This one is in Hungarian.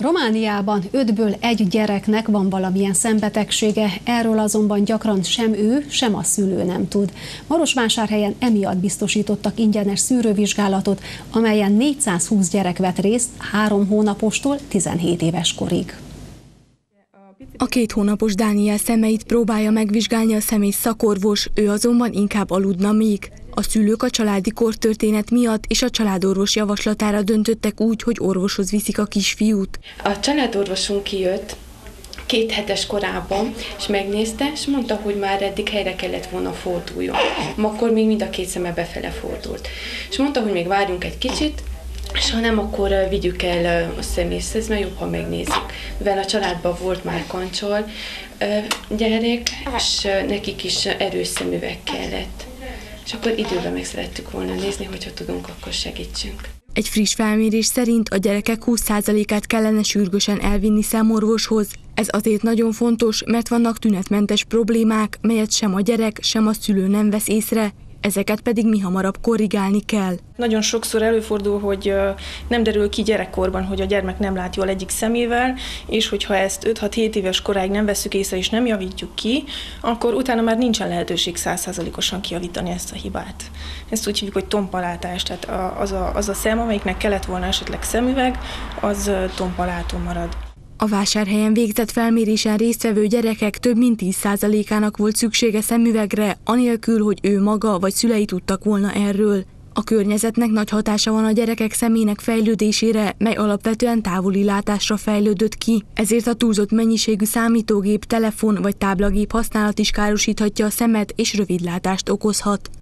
Romániában 5-ből 1 gyereknek van valamilyen szembetegsége, erről azonban gyakran sem ő, sem a szülő nem tud. Marosvásárhelyen emiatt biztosítottak ingyenes szűrővizsgálatot, amelyen 420 gyerek vett részt 3 hónapostól 17 éves korig. A 2 hónapos Dániel szemeit próbálja megvizsgálni a szemész szakorvos, ő azonban inkább aludna még. A szülők a családi kortörténet miatt és a családorvos javaslatára döntöttek úgy, hogy orvoshoz viszik a kisfiút. A családorvosunk kijött 2 hetes korában, és megnézte, és mondta, hogy már eddig helyre kellett volna forduljon. Akkor még mind a 2 szeme befele fordult. És mondta, hogy még várjunk egy kicsit, és ha nem, akkor vigyük el a szemészhez, mert jobb, ha megnézzük. Mivel a családban volt már kancsol gyerek, és nekik is erős szemüveg kellett. És akkor időben meg szerettük volna nézni, hogyha tudunk, akkor segítsünk. Egy friss felmérés szerint a gyerekek 20%-át kellene sürgősen elvinni szemorvoshoz. Ez azért nagyon fontos, mert vannak tünetmentes problémák, melyet sem a gyerek, sem a szülő nem vesz észre, ezeket pedig mihamarabb korrigálni kell. Nagyon sokszor előfordul, hogy nem derül ki gyerekkorban, hogy a gyermek nem lát jól egyik szemével, és hogyha ezt 5-6-7 éves koráig nem vesszük észre és nem javítjuk ki, akkor utána már nincsen lehetőség 100%-osan kijavítani ezt a hibát. Ezt úgy hívjuk, hogy tompalátás, tehát az a szem, amelyiknek kellett volna esetleg szemüveg, az tompaláton marad. A Vásárhelyen végzett felmérésen résztvevő gyerekek több mint 10%-ának volt szüksége szemüvegre, anélkül, hogy ő maga vagy szülei tudtak volna erről. A környezetnek nagy hatása van a gyerekek szemének fejlődésére, mely alapvetően távoli látásra fejlődött ki. Ezért a túlzott mennyiségű számítógép, telefon vagy táblagép használat is károsíthatja a szemet és rövidlátást okozhat.